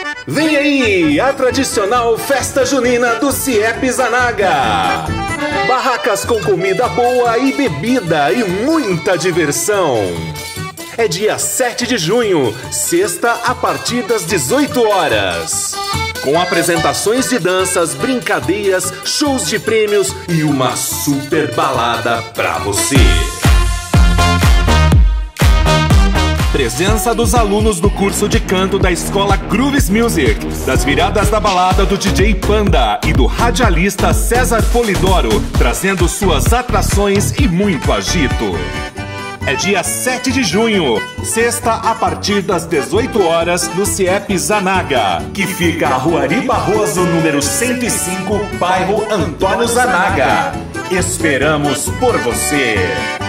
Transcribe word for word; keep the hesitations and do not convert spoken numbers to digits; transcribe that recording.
Vem aí, a tradicional festa junina do CIEP Zanaga. Barracas com comida boa e bebida e muita diversão. É dia sete de junho, sexta, a partir das dezoito horas. Com apresentações de danças, brincadeiras, shows de prêmios e uma super balada pra você. Presença dos alunos do curso de canto da escola Grooves Music, das viradas da balada do D J Panda e do radialista César Polidoro, trazendo suas atrações e muito agito. É dia sete de junho, sexta, a partir das dezoito horas, no CIEP Zanaga, que fica a Rua Ari Barroso, número cento e cinco, bairro Antônio Zanaga. Esperamos por você!